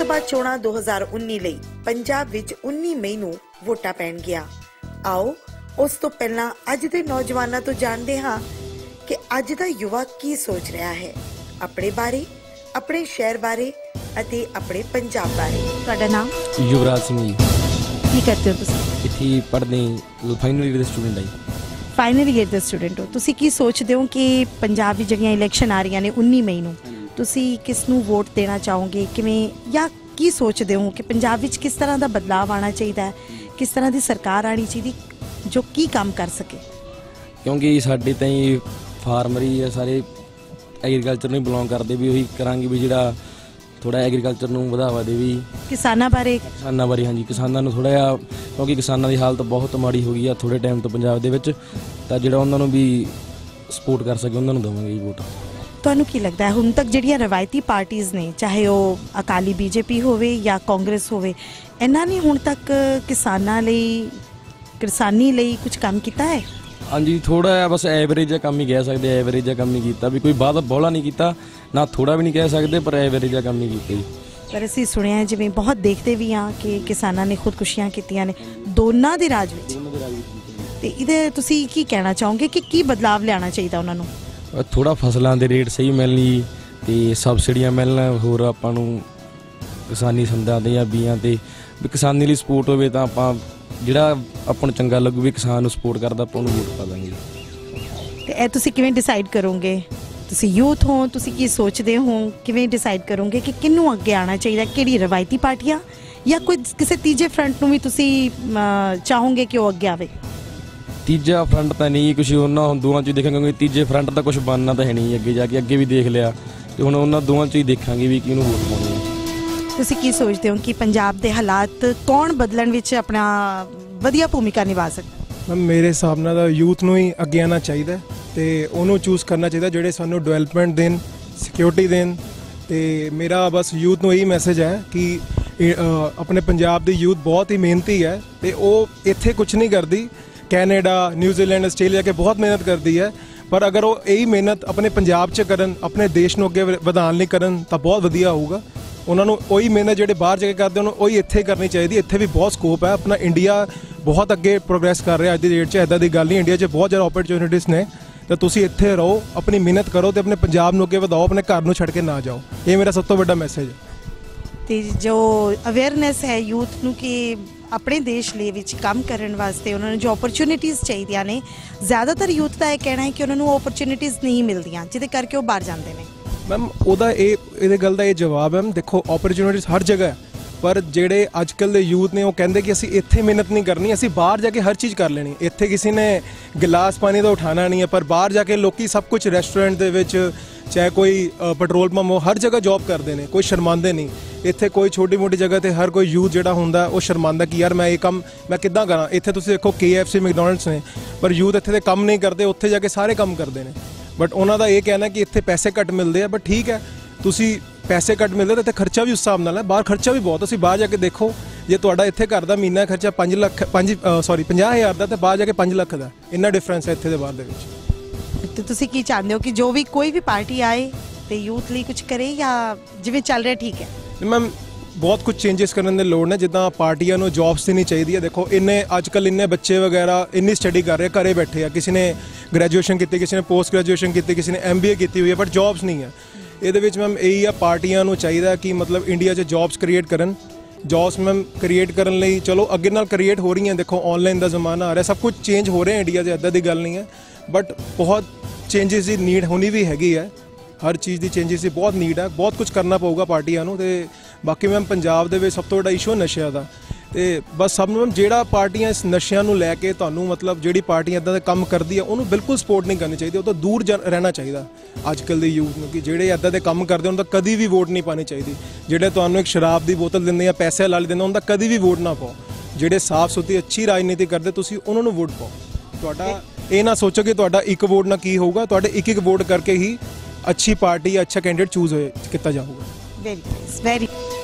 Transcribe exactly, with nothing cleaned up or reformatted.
ਸਭਾ ਚੋਣਾਂ ਦੋ ਹਜ਼ਾਰ ਉੱਨੀ ਲਈ ਪੰਜਾਬ ਵਿੱਚ ਉੱਨੀ ਮਈ ਨੂੰ ਵੋਟਾਂ ਪੈਣਗੀਆਂ। ਆਓ ਉਸ ਤੋਂ ਪਹਿਲਾਂ ਅੱਜ ਦੇ ਨੌਜਵਾਨਾਂ ਤੋਂ ਜਾਣਦੇ ਹਾਂ ਕਿ ਅੱਜ ਦਾ ਯੁਵਾ ਕੀ ਸੋਚ ਰਿਹਾ ਹੈ ਆਪਣੇ ਬਾਰੇ, ਆਪਣੇ ਸ਼ਹਿਰ ਬਾਰੇ ਅਤੇ ਆਪਣੇ ਪੰਜਾਬ ਬਾਰੇ। ਤੁਹਾਡਾ ਨਾਮ? युवराज सिंह जी। ਕੀ ਕਰਦੇ ਹੋ ਤੁਸੀਂ? ਇੱਥੇ ਪੜ੍ਹਦੇ ਫਾਈਨਲ ਈਅਰ ਦੇ ਸਟੂਡੈਂਟ ਆ ਜੀ। ਫਾਈਨਲ ਈਅਰ ਦੇ ਸਟੂਡੈਂਟ ਹੋ ਤੁਸੀਂ। ਕੀ ਸੋਚਦੇ ਹੋ ਕਿ ਪੰਜਾਬ ਵਿੱਚ ਜਿਹੜੀਆਂ ਇਲੈਕਸ਼ਨ ਆ ਰਹੀਆਂ ਨੇ ਉੱਨੀ ਮਈ ਨੂੰ, ਤੁਸੀਂ ਕਿਸ ਨੂੰ ਵੋਟ ਦੇਣਾ ਚਾਹੋਗੇ? ਕਿਵੇਂ ਜਾਂ ਕੀ ਸੋਚਦੇ ਹੋ ਕਿ ਪੰਜਾਬ ਵਿੱਚ ਕਿਸ ਤਰ੍ਹਾਂ ਦਾ ਬਦਲਾਅ ਆਉਣਾ ਚਾਹੀਦਾ ਹੈ, ਕਿਸ ਤਰ੍ਹਾਂ ਦੀ ਸਰਕਾਰ ਆਉਣੀ ਚਾਹੀਦੀ ਜੋ ਕੀ ਕੰਮ ਕਰ ਸਕੇ? ਕਿਉਂਕਿ ਸਾਡੇ ਤਾਂ ਹੀ ਫਾਰਮਰ ਹੀ ਆ, ਸਾਰੇ ਐਗਰੀਕਲਚਰ ਨੂੰ ਬਿਲੋਂਗ ਕਰਦੇ, ਵੀ ਉਹੀ ਕਰਾਂਗੇ ਵੀ ਜਿਹੜਾ ਥੋੜਾ ਐਗਰੀਕਲਚਰ ਨੂੰ ਵਧਾਵਾ ਦੇ। ਵੀ ਕਿਸਾਨਾਂ ਬਾਰੇ ਕਿਸਾਨਾਂ ਬਾਰੇ ਹਾਂਜੀ, ਕਿਸਾਨਾਂ ਨੂੰ ਥੋੜਾ ਜਿਹਾ, ਕਿਉਂਕਿ ਕਿਸਾਨਾਂ ਦੀ ਹਾਲਤ ਬਹੁਤ ਮਾੜੀ ਹੋ ਗਈ ਆ ਥੋੜੇ ਟਾਈਮ ਤੋਂ ਪੰਜਾਬ ਦੇ ਵਿੱਚ, ਤਾਂ ਜਿਹੜਾ ਉਹਨਾਂ ਨੂੰ ਵੀ ਸਪੋਰਟ ਕਰ ਸਕੇ ਉਹਨਾਂ ਨੂੰ ਦੇਵਾਂਗੇ ਜੀ ਵੋਟ। ਤੁਹਾਨੂੰ ਕੀ ਲੱਗਦਾ ਹੈ ਹੁਣ ਤੱਕ ਜਿਹੜੀਆਂ ਰਵਾਇਤੀ ਪਾਰਟੀਆਂ ਨੇ, ਚਾਹੇ ਉਹ ਅਕਾਲੀ ਬੀਜੇਪੀ ਹੋਵੇ ਜਾਂ ਕਾਂਗਰਸ ਹੋਵੇ, ਇਹਨਾਂ ਨੇ ਹੁਣ ਤੱਕ ਕਿਸਾਨਾਂ ਲਈ, ਕਿਸਾਨੀ ਲਈ ਕੁਝ ਕੰਮ ਕੀਤਾ ਹੈ? ਹਾਂਜੀ, ਥੋੜਾ ਜਿਹਾ ਬਸ ਐਵਰੇਜ ਜਿਹਾ ਕੰਮ ਹੀ ਕਹਿ ਸਕਦੇ, ਐਵਰੇਜ ਜਿਹਾ ਕੰਮ ਹੀ ਕੀਤਾ, ਵੀ ਕੋਈ ਬਾਹਲਾ ਬੋਲਾ ਨਹੀਂ ਕੀਤਾ, ਨਾ ਥੋੜਾ ਵੀ ਨਹੀਂ ਕਹਿ ਸਕਦੇ, ਪਰ ਐਵਰੇਜ ਜਿਹਾ ਕੰਮ ਹੀ ਕੀਤਾ ਜੀ। ਪਰ ਅਸੀਂ ਸੁਣਿਆ ਜਿਵੇਂ ਬਹੁਤ ਦੇਖਦੇ ਵੀ ਹਾਂ ਕਿ ਕਿਸਾਨਾਂ ਨੇ ਖੁਦਕੁਸ਼ੀਆਂ ਕੀਤੀਆਂ ਨੇ ਦੋਨਾਂ ਦੇ ਰਾਜ ਵਿੱਚ, ਤੇ ਇਹਦੇ ਤੁਸੀਂ ਕੀ ਕਹਿਣਾ ਚਾਹੋਗੇ ਕਿ ਕੀ ਬਦਲਾਵ ਲਿਆਉਣਾ ਚਾਹੀਦਾ ਉਹਨਾਂ ਨੂੰ? ਥੋੜਾ ਫਸਲਾਂ ਦੇ ਰੇਟ ਸਹੀ ਮਿਲਣੀ ਤੇ ਸਬਸਿਡੀਆਂ ਮਿਲਣ, ਹੋਰ ਆਪਾਂ ਨੂੰ ਕਿਸਾਨੀ ਸੰਦਾਂ ਤੇ ਜਾਂ ਬੀਆਂ ਤੇ ਵੀ ਕਿਸਾਨੀ ਲਈ ਸਪੋਰਟ ਹੋਵੇ, ਤਾਂ ਆਪਾਂ ਜਿਹੜਾ ਆਪਾਂ ਨੂੰ ਚੰਗਾ ਲੱਗੂ ਵੀ ਕਿਸਾਨ ਨੂੰ ਸਪੋਰਟ ਕਰਦਾ, ਆਪਾਂ ਉਹਨੂੰ ਵੋਟ ਪਾ ਦਾਂਗੇ। ਤੇ ਇਹ ਤੁਸੀਂ ਕਿਵੇਂ ਡਿਸਾਈਡ ਕਰੋਗੇ? ਤੁਸੀਂ ਯੂਥ ਹੋ, ਤੁਸੀਂ ਕੀ ਸੋਚਦੇ ਹੋ, ਕਿਵੇਂ ਡਿਸਾਈਡ ਕਰੋਗੇ ਕਿ ਕਿਹਨੂੰ ਅੱਗੇ ਆਉਣਾ ਚਾਹੀਦਾ? ਕਿਹੜੀ ਰਵਾਇਤੀ ਪਾਰਟੀਆਂ ਜਾਂ ਕੋਈ ਕਿਸੇ ਤੀਜੇ ਫਰੰਟ ਨੂੰ ਵੀ ਤੁਸੀਂ ਚਾਹੋਗੇ ਕਿ ਉਹ ਅੱਗੇ ਆਵੇ? ਤੀਜਾ ਫਰੰਟ ਤਾਂ ਨਹੀਂ ਕੁਛ, ਉਹਨਾਂ ਦੋਵਾਂ 'ਚ ਹੀ ਦੇਖਾਂਗੇ, ਕਿਉਂਕਿ ਤੀਜੇ ਫਰੰਟ ਤਾਂ ਕੁਛ ਬਣਨਾ ਤਾਂ ਹੈ ਨਹੀਂ ਅੱਗੇ ਜਾ ਕੇ, ਅੱਗੇ ਵੀ ਦੇਖ ਲਿਆ, ਤੇ ਹੁਣ ਉਹਨਾਂ ਦੋਵਾਂ 'ਚ ਹੀ ਦੇਖਾਂਗੇ ਵੀ ਕਿਹਨੂੰ ਵੋਟ ਪਾਉਣੀ ਹੈ। ਤੁਸੀਂ ਕੀ ਸੋਚਦੇ ਹੋ ਕਿ ਪੰਜਾਬ ਦੇ ਹਾਲਾਤ ਕੌਣ ਬਦਲਣ ਵਿੱਚ ਆਪਣਾ ਵਧੀਆ ਭੂਮਿਕਾ ਨਿਭਾ ਸਕਦਾ? ਮੈਮ ਮੇਰੇ ਹਿਸਾਬ ਨਾਲ ਤਾਂ ਯੂਥ ਨੂੰ ਹੀ ਅੱਗੇ ਆਉਣਾ ਚਾਹੀਦਾ ਤੇ ਉਹਨੂੰ ਚੂਜ਼ ਕਰਨਾ ਚਾਹੀਦਾ ਜਿਹੜੇ ਸਾਨੂੰ ਡਿਵੈਲਪਮੈਂਟ ਦੇਣ, ਸਿਕਿਉਰਿਟੀ ਦੇਣ। ਤੇ ਮੇਰਾ ਬਸ ਯੂਥ ਨੂੰ ਇਹੀ ਮੈਸੇਜ ਹੈ ਕਿ ਆਪਣੇ ਪੰਜਾਬ ਦੀ ਯੂਥ ਬਹੁਤ ਹੀ ਮਿਹਨਤੀ ਹੈ ਤੇ ਉਹ ਇੱਥੇ ਕੁਝ ਨਹੀਂ ਕਰਦੀ, ਕੈਨੇਡਾ, ਨਿਊਜ਼ੀਲੈਂਡ, ਆਸਟ੍ਰੇਲੀਆ ਕੇ ਬਹੁਤ ਮਿਹਨਤ ਕਰਦੀ ਹੈ, ਪਰ ਅਗਰ ਉਹ ਇਹੀ ਮਿਹਨਤ ਆਪਣੇ ਪੰਜਾਬ 'ਚ ਕਰਨ, ਆਪਣੇ ਦੇਸ਼ ਨੂੰ ਅੱਗੇ ਵਧਾਉਣ ਲਈ ਕਰਨ ਤਾਂ ਬਹੁਤ ਵਧੀਆ ਹੋਊਗਾ। ਉਹਨਾਂ ਨੂੰ ਉਹੀ ਮਿਹਨਤ ਜਿਹੜੇ ਬਾਹਰ ਜਾ ਕੇ ਕਰਦੇ ਉਹਨੂੰ ਉਹੀ ਇੱਥੇ ਕਰਨੀ ਚਾਹੀਦੀ। ਇੱਥੇ ਵੀ ਬਹੁਤ ਸਕੋਪ ਹੈ, ਆਪਣਾ ਇੰਡੀਆ ਬਹੁਤ ਅੱਗੇ ਪ੍ਰੋਗਰੈਸ ਕਰ ਰਿਹਾ ਅੱਜ ਦੀ ਡੇਟ 'ਚ। ਇੱਦਾਂ ਦੀ ਗੱਲ ਨਹੀਂ, ਇੰਡੀਆ 'ਚ ਬਹੁਤ ਜ਼ਿਆਦਾ ਓਪਰਚੁਨਿਟੀਜ਼ ਨੇ, ਤਾਂ ਤੁਸੀਂ ਇੱਥੇ ਰਹੋ, ਆਪਣੀ ਮਿਹਨਤ ਕਰੋ ਤੇ ਆਪਣੇ ਪੰਜਾਬ ਨੂੰ ਅੱਗੇ ਵਧਾਓ, ਆਪਣੇ ਘਰ ਨੂੰ ਛੱਡ ਕੇ ਨਾ ਜਾਓ। ਇਹ ਮੇਰਾ ਸਭ ਤੋਂ ਵੱਡਾ ਮੈਸੇਜ ਹੈ। ਤੇ ਜੋ ਅਵੇਅਰਨੈਸ ਹੈ ਯੂਥ ਨੂੰ ਕਿ ਆਪਣੇ ਦੇਸ਼ ਲਈ ਵਿੱਚ ਕੰਮ ਕਰਨ ਵਾਸਤੇ ਉਹਨਾਂ ਨੂੰ ਜੋ ਓਪਰਚੁਨਿਟੀਜ਼ ਚਾਹੀਦੀਆਂ ਨੇ, ਜ਼ਿਆਦਾਤਰ ਯੂਥ ਦਾ ਇਹ ਕਹਿਣਾ ਹੈ ਕਿ ਉਹਨਾਂ ਨੂੰ ਓਪਰਚੁਨਿਟੀਜ਼ ਨਹੀਂ ਮਿਲਦੀਆਂ, ਜਿਹਦੇ ਕਰਕੇ ਉਹ ਬਾਹਰ ਜਾਂਦੇ ਨੇ। ਮੈਮ ਉਹਦਾ ਇਹ ਇਹਦੇ ਗੱਲ ਦਾ ਇਹ ਜਵਾਬ ਹੈ, ਦੇਖੋ ਓਪਰਚੁਨਿਟੀਜ਼ ਹਰ ਜਗ੍ਹਾ ਹੈ, ਪਰ ਜਿਹੜੇ ਅੱਜ ਕੱਲ੍ਹ ਦੇ ਯੂਥ ਨੇ ਉਹ ਕਹਿੰਦੇ ਕਿ ਅਸੀਂ ਇੱਥੇ ਮਿਹਨਤ ਨਹੀਂ ਕਰਨੀ, ਅਸੀਂ ਬਾਹਰ ਜਾ ਕੇ ਹਰ ਚੀਜ਼ ਕਰ ਲੈਣੀ। ਇੱਥੇ ਕਿਸੇ ਨੇ ਗਿਲਾਸ ਪਾਣੀ ਦਾ ਉਠਾਉਣਾ ਨਹੀਂ ਹੈ, ਪਰ ਬਾਹਰ ਜਾ ਕੇ ਲੋਕੀ ਸਭ ਕੁਝ ਰੈਸਟੋਰੈਂਟ ਦੇ ਵਿੱਚ, ਚਾਹੇ ਕੋਈ ਪੈਟਰੋਲ ਪੰਪ ਹੋ, ਹਰ ਜਗ੍ਹਾ ਜੌਬ ਕਰਦੇ ਨੇ, ਕੋਈ ਸ਼ਰਮਾਉਂਦੇ ਨਹੀਂ। ਇੱਥੇ ਕੋਈ ਛੋਟੀ ਮੋਟੀ ਜਗ੍ਹਾ 'ਤੇ ਹਰ ਕੋਈ ਯੂਥ ਜਿਹੜਾ ਹੁੰਦਾ ਉਹ ਸ਼ਰਮਾਉਂਦਾ ਕਿ ਯਾਰ ਮੈਂ ਇਹ ਕੰਮ ਮੈਂ ਕਿੱਦਾਂ ਕਰਾਂ। ਇੱਥੇ ਤੁਸੀਂ ਦੇਖੋ ਕੇ ਐਫ ਸੀ, ਮੈਕਡੋਨਲਡਸ ਨੇ, ਪਰ ਯੂਥ ਇੱਥੇ ਦੇ ਕੰਮ ਨਹੀਂ ਕਰਦੇ, ਉੱਥੇ ਜਾ ਕੇ ਸਾਰੇ ਕੰਮ ਕਰਦੇ ਨੇ। ਬਟ ਉਹਨਾਂ ਦਾ ਇਹ ਕਹਿਣਾ ਕਿ ਇੱਥੇ ਪੈਸੇ ਘੱਟ ਮਿਲਦੇ ਆ, ਬਟ ਠੀਕ ਹੈ, ਤੁਸੀਂ ਪੈਸੇ ਘੱਟ ਮਿਲਦੇ ਤਾਂ ਇੱਥੇ ਖਰਚਾ ਵੀ ਉਸ ਹਿਸਾਬ ਨਾਲ ਹੈ, ਬਾਹਰ ਖਰਚਾ ਵੀ ਬਹੁਤ। ਤੁਸੀਂ ਬਾਹਰ ਜਾ ਕੇ ਦੇਖੋ, ਜੇ ਤੁਹਾਡਾ ਇੱਥੇ ਘਰ ਦਾ ਮਹੀਨਾ ਖਰਚਾ ਪੰਜ ਲੱਖ ਪੰਜ ਸੌਰੀ ਪੰਜਾਹ ਹਜ਼ਾਰ ਦਾ, ਤਾਂ ਬਾਹਰ ਜਾ ਕੇ ਪੰਜ ਲੱਖ ਦਾ, ਇੰਨਾ ਡਿਫਰੈਂਸ ਹੈ ਇੱਥੇ ਦੇ ਬਾਹਰ ਦੇ ਵਿੱਚ। ਤੇ ਤੁਸੀਂ ਕੀ ਚਾਹੁੰਦੇ ਹੋ ਕਿ ਜੋ ਵੀ ਕੋਈ ਵੀ ਪਾਰਟੀ ਆਏ ਤੇ ਯੂਥ ਲਈ ਕੁਝ ਕਰੇ ਜਾਂ ਜਿਵੇਂ ਚੱਲ ਰਿਹਾ ਠੀਕ ਹੈ? ਮੈਮ ਬਹੁਤ ਕੁਝ ਚੇਂਜਸ ਕਰਨ ਦੀ ਲੋੜ ਨੇ, ਜਿੱਦਾਂ ਪਾਰਟੀਆਂ ਨੂੰ ਜੌਬਸ ਦੇਣੀ ਚਾਹੀਦੀ ਹੈ। ਦੇਖੋ ਇੰਨੇ ਅੱਜ ਕੱਲ੍ਹ ਇੰਨੇ ਬੱਚੇ ਵਗੈਰਾ ਇੰਨੀ ਸਟੱਡੀ ਕਰ ਰਹੇ, ਘਰੇ ਬੈਠੇ ਆ, ਕਿਸੇ ਨੇ ਗ੍ਰੈਜੂਏਸ਼ਨ ਕੀਤੀ, ਕਿਸੇ ਨੇ ਪੋਸਟ ਗ੍ਰੈਜੂਏਸ਼ਨ ਕੀਤੀ, ਕਿਸੇ ਨੇ ਐਮ ਬੀ ਏ ਕੀਤੀ ਹੋਈ ਹੈ, ਬਟ ਜੌਬਸ ਨਹੀਂ ਹੈ। ਇਹਦੇ ਵਿੱਚ ਮੈਮ ਇਹੀ ਆ, ਪਾਰਟੀਆਂ ਨੂੰ ਚਾਹੀਦਾ ਕਿ ਮਤਲਬ ਇੰਡੀਆ 'ਚ ਜੌਬਸ ਕ੍ਰੀਏਟ ਕਰਨ। ਜੌਬਸ ਮੈਮ ਕ੍ਰੀਏਟ ਕਰਨ ਲਈ ਚਲੋ ਅੱਗੇ ਨਾਲ ਕ੍ਰੀਏਟ ਹੋ ਰਹੀਆਂ, ਦੇਖੋ ਆਨਲਾਈਨ ਦਾ ਜ਼ਮਾਨਾ ਆ ਰਿਹਾ, ਸਭ ਕੁਝ ਚੇਂਜ ਹੋ ਰਿਹਾ ਇੰਡੀਆ 'ਚ, ਇੱਦਾਂ ਦੀ ਗੱਲ ਨਹੀਂ ਹੈ, ਬਟ ਬਹੁਤ ਚੇਂਜਸ ਦੀ ਨੀਡ ਹੋਣੀ ਵੀ ਹੈਗੀ ਹੈ। ਹਰ ਚੀਜ਼ ਦੀ ਚੇਂਜਸ ਦੀ ਬਹੁਤ ਨੀਡ ਹੈ, ਬਹੁਤ ਕੁਝ ਕਰਨਾ ਪਊਗਾ ਪਾਰਟੀਆਂ ਨੂੰ। ਤੇ ਬਾਕੀ ਮੈਮ ਪੰਜਾਬ ਦੇ ਵਿੱਚ ਸਭ ਤੋਂ ਵੱਡਾ ਇਸ਼ੂ ਨਸ਼ਿਆਂ ਦਾ, ਤੇ ਬਸ ਸਭ ਨੂੰ ਜਿਹੜਾ ਪਾਰਟੀਆਂ ਇਸ ਨਸ਼ਿਆਂ ਨੂੰ ਲੈ ਕੇ ਤੁਹਾਨੂੰ ਮਤਲਬ ਜਿਹੜੀ ਪਾਰਟੀ ਇੱਦਾਂ ਦਾ ਕੰਮ ਕਰਦੀ ਹੈ ਉਹਨੂੰ ਬਿਲਕੁਲ ਸਪੋਰਟ ਨਹੀਂ ਕਰਨੀ ਚਾਹੀਦੀ, ਉਹ ਤੋਂ ਦੂਰ ਰਹਿਣਾ ਚਾਹੀਦਾ ਅੱਜ ਕੱਲ੍ਹ ਦੇ ਯੂਥ ਨੂੰ, ਕਿ ਜਿਹੜੇ ਇੱਦਾਂ ਦੇ ਕੰਮ ਕਰਦੇ ਉਹਨਾਂ ਦਾ ਕਦੀ ਵੀ ਵੋਟ ਨਹੀਂ ਪਾਉਣੀ ਚਾਹੀਦੀ। ਜਿਹੜੇ ਤੁਹਾਨੂੰ ਇੱਕ ਸ਼ਰਾਬ ਦੀ ਬੋਤਲ ਦਿੰਦੇ ਜਾਂ ਪੈਸੇ ਲਾਲ ਦਿੰਦੇ ਉਹਨਾਂ ਦਾ ਕਦੀ ਵੀ ਵੋਟ ਨਾ ਪਾਓ। ਜਿਹੜੇ ਸਾਫ਼ ਸੁਥਰੀ ਅੱਛੀ ਰਾਜਨੀਤੀ ਕਰਦੇ ਤੁਸੀਂ ਉਹਨਾਂ ਨੂੰ ਵੋਟ ਪਾਓ। ਤੁਹਾਡਾ ਇਹ ਨਾ ਸੋਚੋ ਕਿ ਤੁਹਾਡਾ ਇੱਕ ਵੋਟ ਨਾਲ ਕੀ ਹੋਊਗਾ, ਤੁਹਾਡੇ ਇੱਕ ਇੱਕ ਵੋਟ ਕਰਕੇ ਹੀ ਅੱਛੀ ਪਾਰਟੀ ਜਾਂ ਅੱਛਾ ਕੈਂਡੀਡੇਟ ਚੂਜ਼ ਹੋਏ ਕੀਤਾ ਜਾਊਗਾ। Very very